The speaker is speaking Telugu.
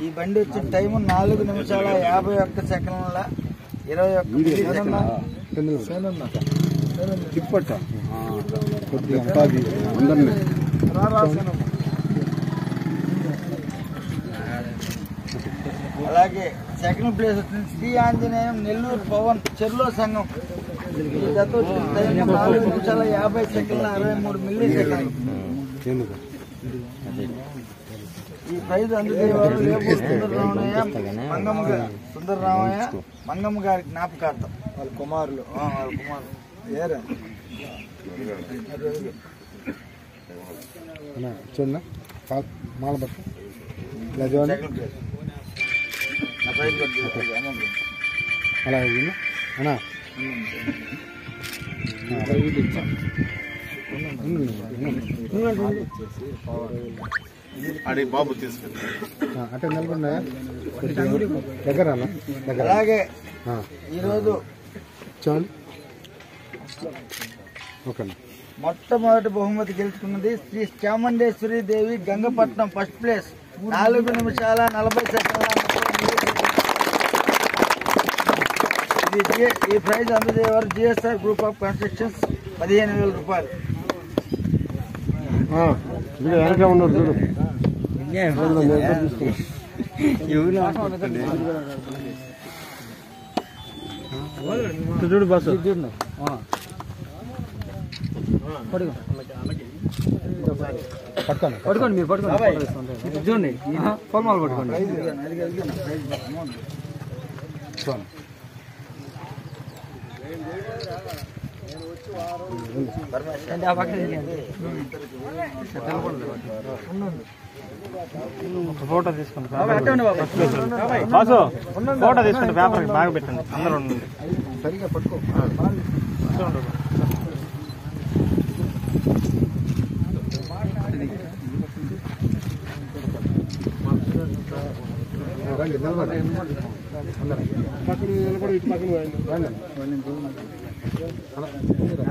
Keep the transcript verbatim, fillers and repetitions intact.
ఈ బండి వచ్చిన టైం నాలుగు నిమిషాల యాభై ఒక్క సెకండ్ల ఇరవై ఒక్క అలాగే సెకండ్ ప్లేస్ వచ్చింది శ్రీ ఆంజనేయం నెల్లూరు పవన్ చెర్లో సంఘం. ఈ జత వచ్చిన టైం నాలుగు నిమిషాల యాభై సెకండ్ల అరవై మూడు మిల్లీ సెకండ్లు. ఈ ప్రైజ్ అందుకేవారు లేబూరు సుందరరామయ్య మంగమ్మ గారు సుందరరామయ్య మంగమ్మ గారి జ్ఞాపకార్థం. వాళ్ళ కుమారులు వాళ్ళ కుమారులు ఏరా చూడ మాల బట్ట అలా అన్నా అడి బాబు తీసుకెళ్ళి అంటే నిలబడినాయా దగ్గర దగ్గర. అలాగే ఈరోజు చాలు ఓకే. మొట్టమొదటి బహుమతి గెలుచుకున్నది శ్రీ చాముండేశ్వరి దేవి గంగపట్నం ఫస్ట్ ప్లేస్ నాలుగు నిమిషాల నలభై సెకండ్ల ఇది ఈ ప్రైజ్ అందజేవారు జిఎస్ఆర్ గ్రూప్ ఆఫ్ కన్స్ట్రక్షన్స్ పదిహేను వేల రూపాయలు. ఉన్నారు చూడు చూడు బస్సు పట్టుకోండి పట్టుకోండి మీరు పట్టుకోండి చూడండి ఫోర్మాల్ పట్టుకోండి. ఫోటో తీసుకుంటాం బాసు ఫోటో తీసుకుంటే పేపర్ బాగా పెట్టండి అందరూ సరిగా పట్టుకో. పక్కన నిలబడి ఇటు పక్కన